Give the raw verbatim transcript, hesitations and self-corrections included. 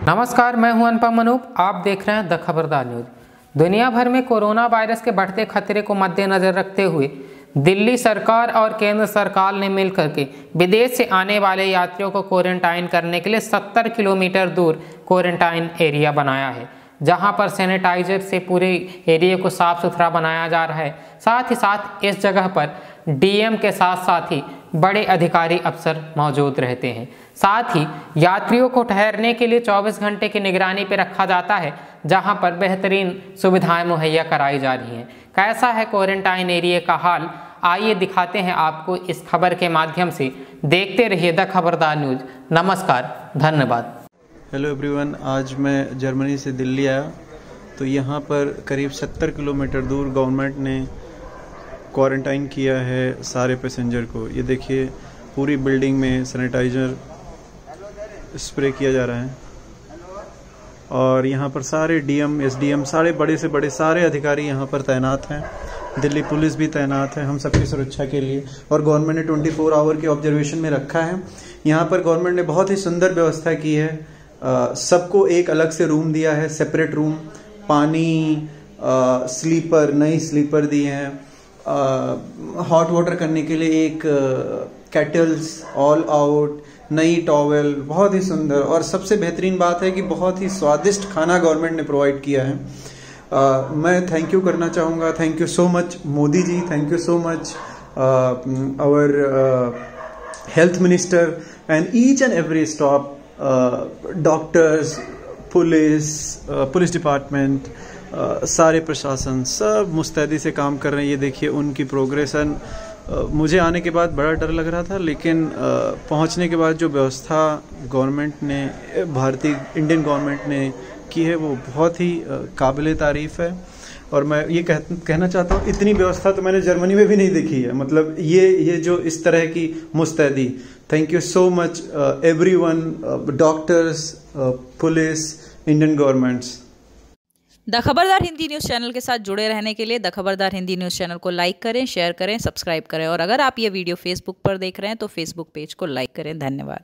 नमस्कार, मैं हूं अनुपम अनूप। आप देख रहे हैं द खबरदार न्यूज। दुनिया भर में कोरोना वायरस के बढ़ते खतरे को मद्देनजर रखते हुए दिल्ली सरकार और केंद्र सरकार ने मिलकर के विदेश से आने वाले यात्रियों को क्वारंटाइन करने के लिए सत्तर किलोमीटर दूर क्वारंटाइन एरिया बनाया है, जहां पर सैनिटाइजर से पूरे एरिया को साफ सुथरा बनाया जा रहा है। साथ ही साथ इस जगह पर डीएम के साथ साथ ही बड़े अधिकारी अफसर मौजूद रहते हैं। साथ ही यात्रियों को ठहरने के लिए चौबीस घंटे की निगरानी पर रखा जाता है, जहां पर बेहतरीन सुविधाएं मुहैया कराई जा रही हैं। कैसा है क्वारंटाइन एरिया का हाल, आइए दिखाते हैं आपको इस खबर के माध्यम से। देखते रहिए द खबरदार न्यूज। नमस्कार, धन्यवाद। हेलो एवरीवन, आज मैं जर्मनी से दिल्ली आया तो यहाँ पर करीब सत्तर किलोमीटर दूर गवर्नमेंट ने क्वारंटाइन किया है सारे पैसेंजर को। ये देखिए, पूरी बिल्डिंग में सैनिटाइजर स्प्रे किया जा रहा है और यहाँ पर सारे डीएम, एसडीएम, सारे बड़े से बड़े सारे अधिकारी यहाँ पर तैनात हैं। दिल्ली पुलिस भी तैनात है हम सबकी सुरक्षा के लिए, और गवर्नमेंट ने चौबीस आवर के ऑब्जर्वेशन में रखा है। यहाँ पर गवर्नमेंट ने बहुत ही सुंदर व्यवस्था की है। सबको एक अलग से रूम दिया है, सेपरेट रूम, पानी, आ, स्लीपर, नई स्लीपर दिए हैं, हॉट वाटर करने के लिए एक केटल्स, ऑल आउट, नई टॉवेल, बहुत ही सुंदर। और सबसे बेहतरीन बात है कि बहुत ही स्वादिष्ट खाना गवर्नमेंट ने प्रोवाइड किया है। uh, मैं थैंक यू करना चाहूँगा। Thank you so much Modi ji, thank you so much our health minister and each and every staff, doctors, police, police department, uh, सारे प्रशासन सब मुस्तैदी से काम कर रहे हैं। ये देखिए उनकी प्रोग्रेसन। uh, मुझे आने के बाद बड़ा डर लग रहा था, लेकिन uh, पहुंचने के बाद जो व्यवस्था गवर्नमेंट ने, भारतीय इंडियन गवर्नमेंट ने की है, वो बहुत ही uh, काबिले तारीफ़ है। और मैं ये कह, कहना चाहता हूँ, इतनी व्यवस्था तो मैंने जर्मनी में भी नहीं देखी है। मतलब ये ये जो इस तरह की मुस्तैदी, thank you so much everyone, doctors, police, Indian governments. The Khabardar Hindi news channel के साथ जुड़े रहने के लिए the Khabardar Hindi news channel को लाइक करें, शेयर करें, सब्सक्राइब करें। और अगर आप ये वीडियो फेसबुक पर देख रहे हैं तो फेसबुक पेज को लाइक करें। धन्यवाद।